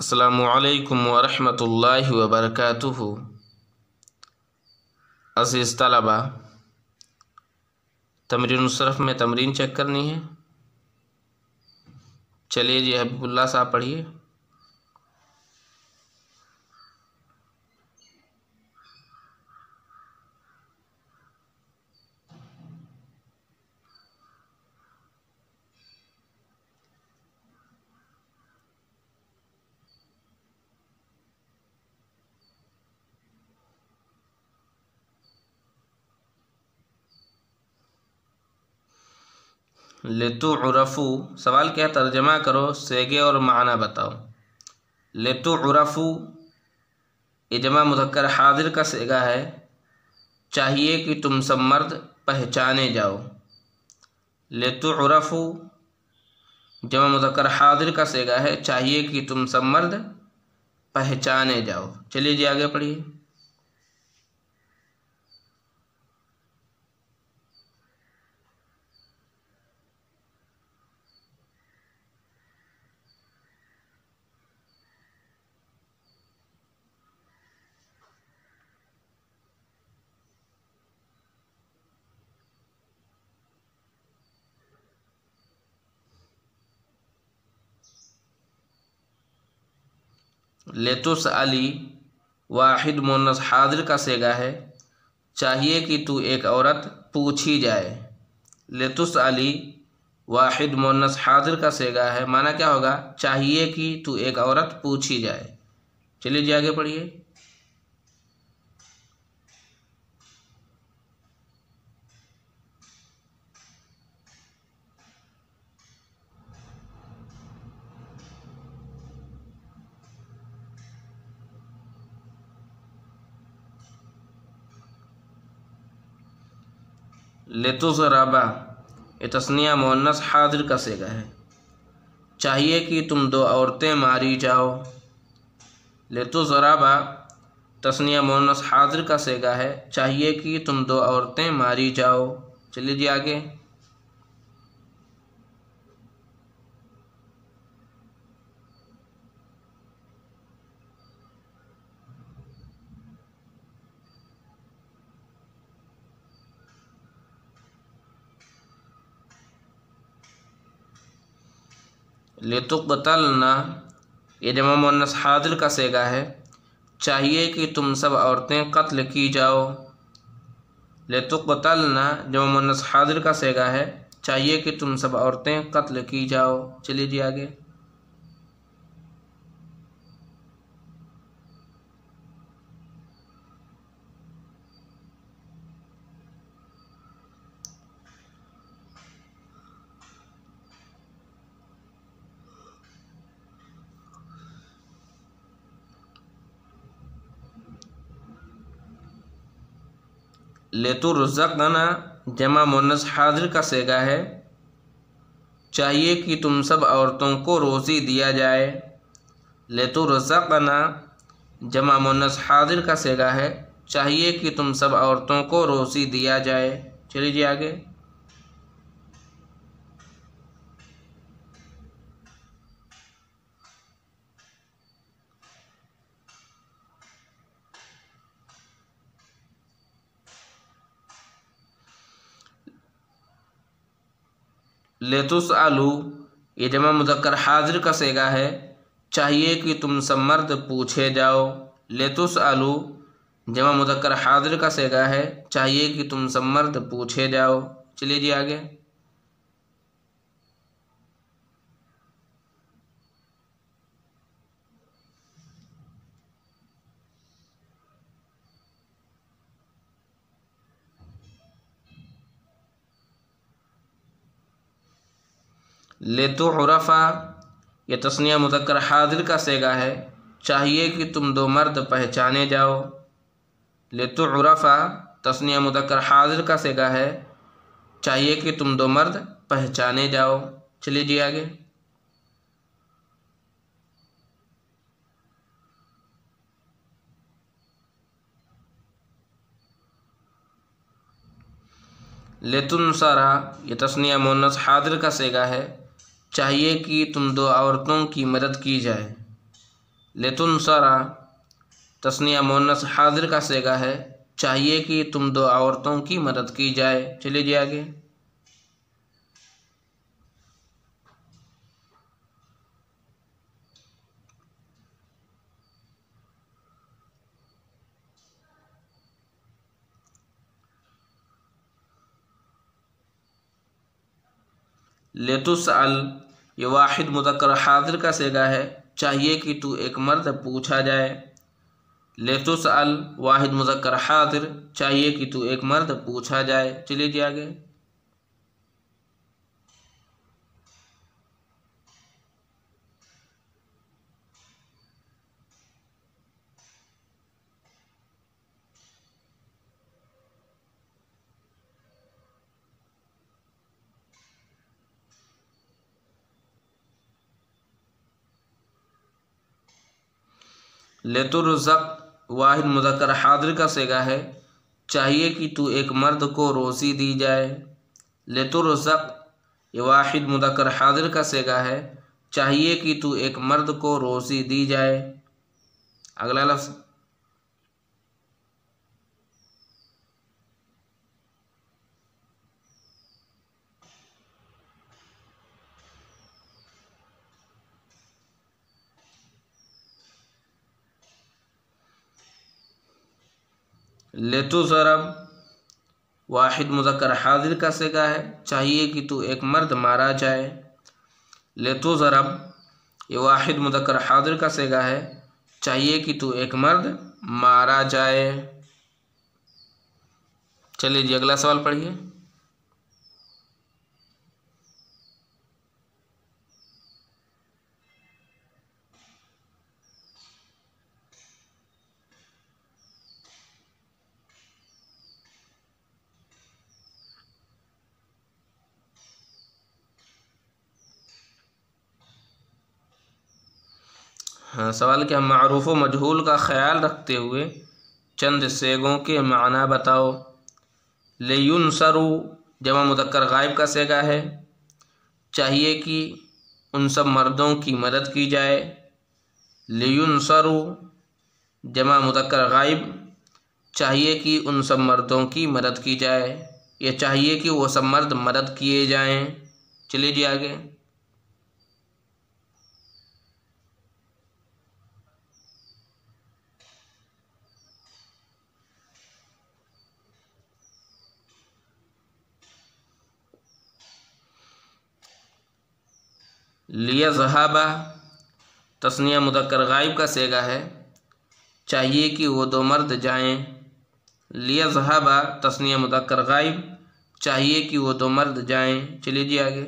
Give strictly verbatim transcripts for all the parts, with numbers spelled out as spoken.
अस्सलामुअलैकुम वरहमतुल्लाहि वबरकातुहु। अज़ीज़ तलबा, तमरीन सरफ़ में तमरीन चेक करनी है। चलिए जी, हबीबुल्लाह साहब पढ़िए। लेतुअरफ़ू, सवाल क्या है, तर्जमा करो, सेगे और माना बताओ। लेतुअरफ़ू ये जमा मुज़क्कर हाज़िर का सेगा है, चाहिए कि तुम सब मर्द पहचाने जाओ। लेतुअरफ़ू जमा मुज़क्कर हाज़िर का सेगा है, चाहिए कि तुम सब मर्द पहचाने जाओ। चलिए जी, आगे पढ़िए। लेतुस अली वाहिद मुन्नस हाजिर का सेगा है, चाहिए कि तू एक औरत पूछी जाए। लेतुस अली वाहिद मुन्नस हाजिर का सेगा है, माना क्या होगा, चाहिए कि तू एक औरत पूछी जाए। चलिए जी, आगे पढ़िए। लेतुज़रबा ये तस्निया मुअन्नस हाजिर का सेगा है, चाहिए कि तुम दो औरतें मारी जाओ। लेतुज़रबा तस्निया मुअन्नस हाजिर का सेगा है, चाहिए कि तुम दो औरतें मारी जाओ। चलिए जी, आगे। लेतुक़तलना ये जमा मुअन्नस हाजिर का सेगा है, चाहिए कि तुम सब औरतें कत्ल की जाओ। लेतुक़तलना जमा मुअन्नस हाजिर का सेगा है, चाहिए कि तुम सब औरतें कत्ल की जाओ। चलिए जी, आगे। लेतुर्ज़क़ना जमा मुअन्नस हाजिर का सेगा है, चाहिए कि तुम सब औरतों को रोज़ी दिया जाए। लेतुर्ज़क़ना जमा मुअन्नस हाजिर का सेगा है, चाहिए कि तुम सब औरतों को रोज़ी दिया जाए। चलिए जी, आगे। लेतुसअलू ये जमा मुज़क्कर हाजिर का सेगा है, चाहिए कि तुम सब मर्द पूछे जाओ। लेतुसअलू जमा मुज़क्कर हाजिर का सेगा है, चाहिए कि तुम सब मर्द पूछे जाओ। चलिए जी, आगे। लेतुअरफ़ा ये तस्निया मुज़क्कर हाजिर का सेगा है, चाहिए कि तुम दो मर्द पहचाने जाओ। लेतुअरफ़ा तस्निया मुज़क्कर हाजिर का सेगा है, चाहिए कि तुम दो मर्द पहचाने जाओ। चलिए जी, आगे। लेतुनसरा ये तस्निया मुअन्नस हाजिर का सेगा है, चाहिए कि तुम दो औरतों की मदद की जाए। लितुनसरा तस्निया मुअन्नस हाजिर का सेगा है, चाहिए कि तुम दो औरतों की मदद की जाए। चलिए जी आगे। लितुसअल ये वाहिद मुज़क्कर हाजिर का सेगा है, चाहिए कि तू एक मर्द पूछा जाए। लितुसअल वाहिद मुज़क्कर हाजिर, चाहिए कि तू एक मर्द पूछा जाए। चलिए जी आगे। लितुरज़क़ वाहिद मुज़क्कर हाजिर का सेगा है, चाहिए कि तू एक मर्द को रोज़ी दी जाए। लितुरज़क़ ये वाहिद मुज़क्कर हाजिर का सेगा है, चाहिए कि तू एक मर्द को रोज़ी दी जाए। अगला लफ्ज़ लितुज़रब वाहिद मुज़क्कर हाजिर का सेगा है, चाहिए कि तू एक मर्द मारा जाए। लितुज़रब ये वाहिद मुज़क्कर हाजिर का सेगा है, चाहिए कि तू एक मर्द मारा जाए। चलिए जी अगला सवाल पढ़िए। हाँ, सवाल क्या, मारूफ व मजहूल का ख्याल रखते हुए चंद सेगों के माना बताओ। लियुनसरु जमा मुज़क्कर गायब का सेगा है, चाहिए कि उन सब मर्दों की मदद की जाए। लियुनसरु जमा मुज़क्कर गायब, चाहिए कि उन सब मर्दों की मदद की जाए, ये चाहिए कि वो सब मर्द मदद किए जाएं। चलिए जी आगे। लियज़हाबा तस्निया मुज़क्कर गायब का सेगा है, चाहिए कि वो दो मर्द जाएं। लियज़हाबा तस्निया मुज़क्कर गायब, चाहिए कि वो दो मर्द जाएं। चलिए जी आगे।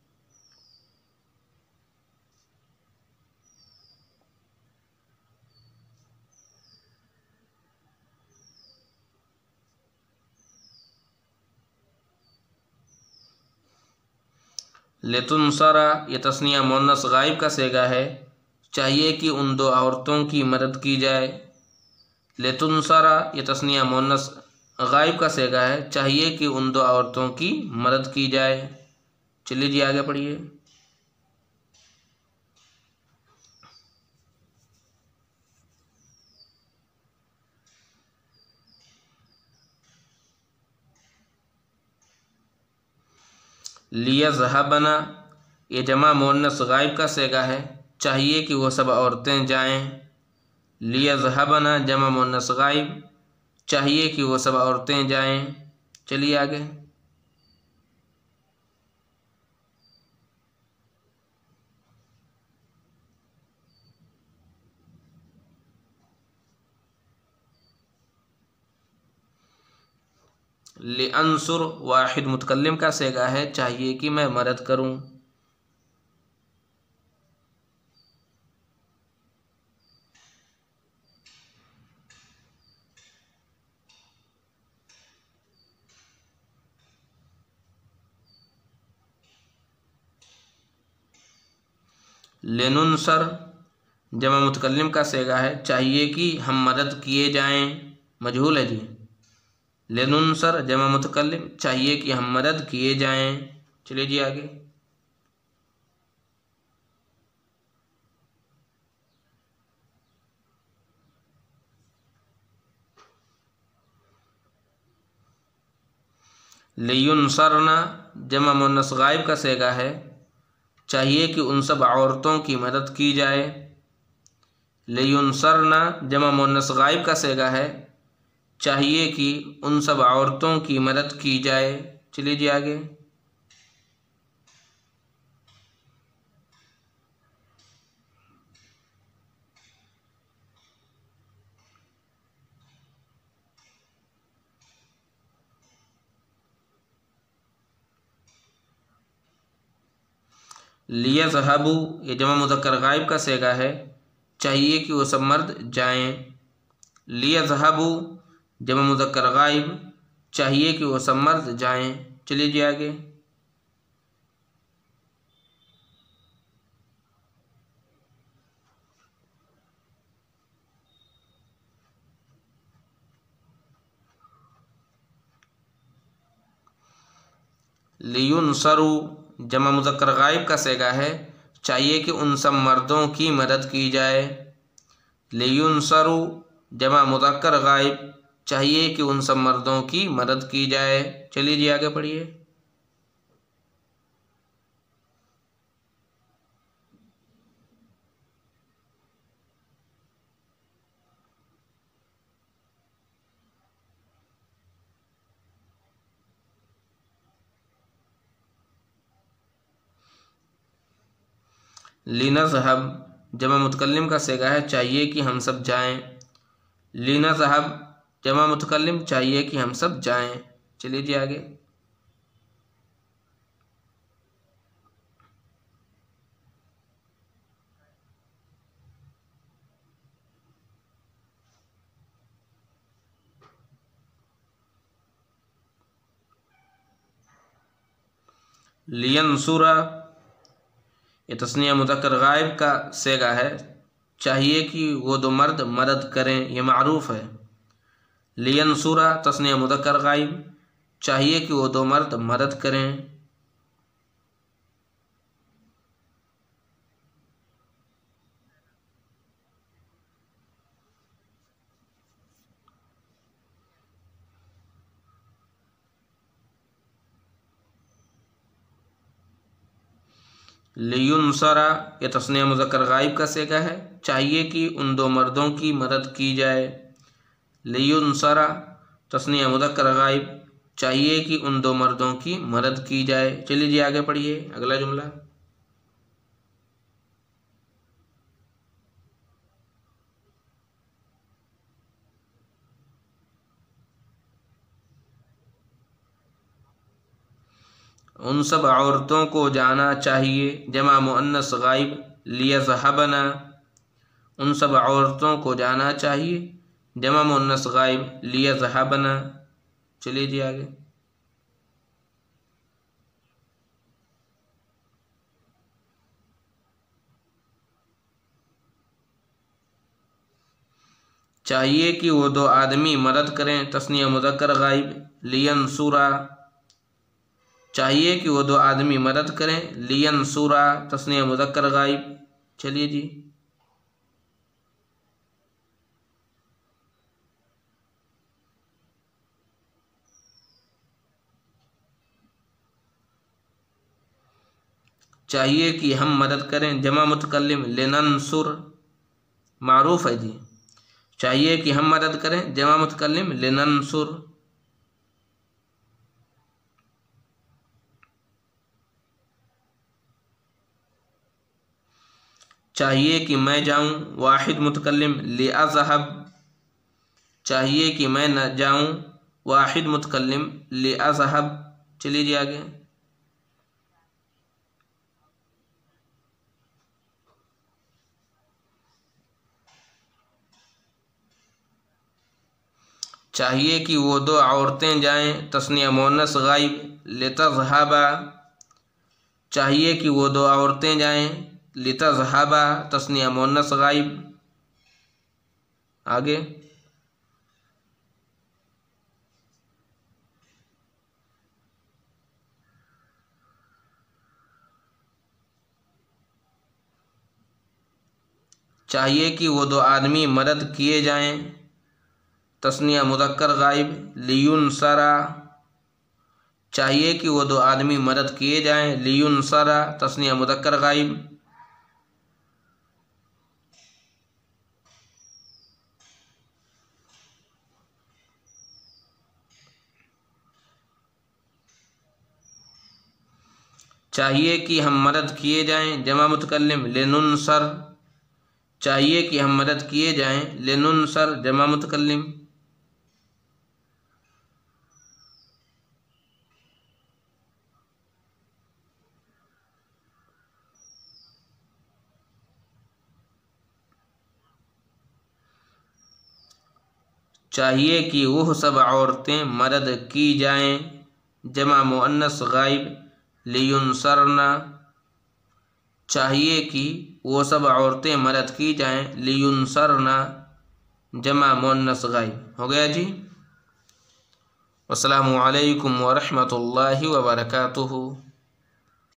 लितुनसरा ये तस्निया मुअन्नस गायब का सेगा है, चाहिए कि उन दो औरतों की मदद की जाए। लितुनसरा ये तस्निया मुअन्नस गायब का सेगा है, चाहिए कि उन दो औरतों की मदद की जाए। चलिए जी आगे पढ़िए। लियज़हबना ये जमा मुअन्नस गायब का सेगा है, चाहिए कि वो सब औरतें जाएं। लियज़हबना जमा मुअन्नस गायब, चाहिए कि वो सब औरतें जाएं। चलिए आगे। लिअंसुर वाहिद मुतकल्लिम का सेगा है, चाहिए कि मैं मदद करूं। लिनुनसर जमा मुतकल्लिम का सेगा है, चाहिए कि हम मदद किए जाएं। मजहूल है जी। लिनुनसर जमा मुतकल्लिम, चाहिए कि हम मदद किए जाएं। चलिए जी आगे। लियुनसरना जमा मुन्नस गायब का सेगा है, चाहिए कि उन सब औरतों की मदद की जाए। लियुनसरना जमा मुन्नस गायब का सेगा है, चाहिए कि उन सब औरतों की मदद की जाए। चलिए जी आगे। लियज़हबू ये जमा मुज़क्कर गायब का सेगा है, चाहिए कि वो सब मर्द जाएं। लियज़हबू जमा मुज़क्कर गायब, चाहिए कि वो सब मर्द जाएं। चलिए जी आगे। लियुनसरू जमा मुज़क्कर गायब का सेगा है, चाहिए कि उन सब मर्दों की मदद की जाए। लियुनसरू जमा मुज़क्कर गायब, चाहिए कि उन सब मर्दों की मदद की जाए। चलिए जी आगे पढ़िए। लिनज़हब जमा मुतकल्लिम का सेगा है, चाहिए कि हम सब जाएं। लिनज़हब जमा मुतकल्लिम, चाहिए कि हम सब जाएं। चलिए जी आगे। लियंसुरा ये तस्निया मुज़क्कर गायब का सेगा है, चाहिए कि वो दो मर्द मदद करें। ये मारूफ है। लियंसुरा तस्निया मुज़क्कर गायब, चाहिए कि वो दो मर्द मदद करें। लियुनसरा ये तस्निया मुज़क्कर गायब का सेगा है, चाहिए कि उन दो मर्दों की मदद की जाए। लियुनसरा तस्निया मुज़क्कर गायब, चाहिए कि उन दो मर्दों की मदद की जाए। चलिए जी आगे पढ़िए अगला जुमला। उन सब औरतों को जाना चाहिए, जमा मुअन्नस गायब लियज़हबना, उन सब औरतों को जाना चाहिए, जमा मुअन्नस गायब लियज़हबना। चलिए जी आगे। चाहिए कि वो दो आदमी मदद करें, तस्निया मुज़क्कर गायब लियंसुरा, चाहिए कि वो दो आदमी मदद करें। लियंसुरा तस्निया मुज़क्कर गायब। चलिए जी। चाहिए कि हम मदद करें, जमा मुतकल्लिम लिनंसुर, मारूफ है जी। चाहिए कि हम मदद करें, जमा मुतकल्लिम लिनंसुर। चाहिए कि मैं जाऊं, वाहिद मुतकल्लिम लिअज़हब, चाहिए कि मैं न जाऊं, वाहिद मुतकल्लिम लिअज़हब। चलिए जी आगे। चाहिए कि वो दो औरतें जाएं, तस्निया मुअन्नस गायब लितज़हबा, चाहिए कि वो दो औरतें जाएं, लितज़हबा तस्निया मुअन्नस गायब। आगे। चाहिए कि वो दो आदमी मदद किए जाएं, तस्निया मुज़क्कर गायब लियुनसरा, चाहिए कि वो दो आदमी मदद किए जाएं। लियुनसरा तस्निया मुदक्कर गायब। चाहिए कि हम मदद किए जाएं जमा मुतकल्लिम लिनुनसर। चाहिए कि हम मदद किए जाएं लिनुनसर जमा मुतकल्लिम। चाहिए कि वह सब औरतें मदद की जाएं जमा मुअन्नस गायब लियुनसरना। चाहिए कि वो सब औरतें मदद की जाएं लियुनसरना जमा मुअन्नस गायब। हो गया जी। अस्सलामु अलैकुम व रहमतुल्लाहि व बरकातुहू।